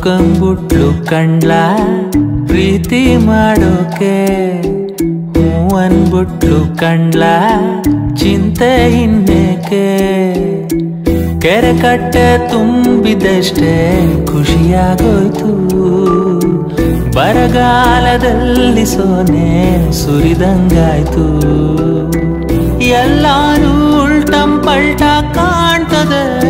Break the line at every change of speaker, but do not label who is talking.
ಒಪ್ಕೊಂಡ್ಬಿಟ್ಲು ಕಂಡ್ಲ ಪ್ರೀತಿ ಮಾಡೋಕೆ ಹೂ ಅನ್ಬಿಟ್ಲು ಕಂಡ್ಲ ಚಿಂತೆ ಇನ್ನೇಕೆ ಕೆರೆ ಕಟ್ಟೆ ತುಂಬಿದಷ್ಟೇ ಖುಷಿಯಾಗೋಯ್ತು ಬರಗಾಲದಲ್ಲಿ ಸೋನೆ ಸುರಿದಂಗಾಯ್ತು ಎಲ್ಲಾನು ಉಲ್ಟಂ ಪಲ್ಟ ಕಾಣ್ತದೆ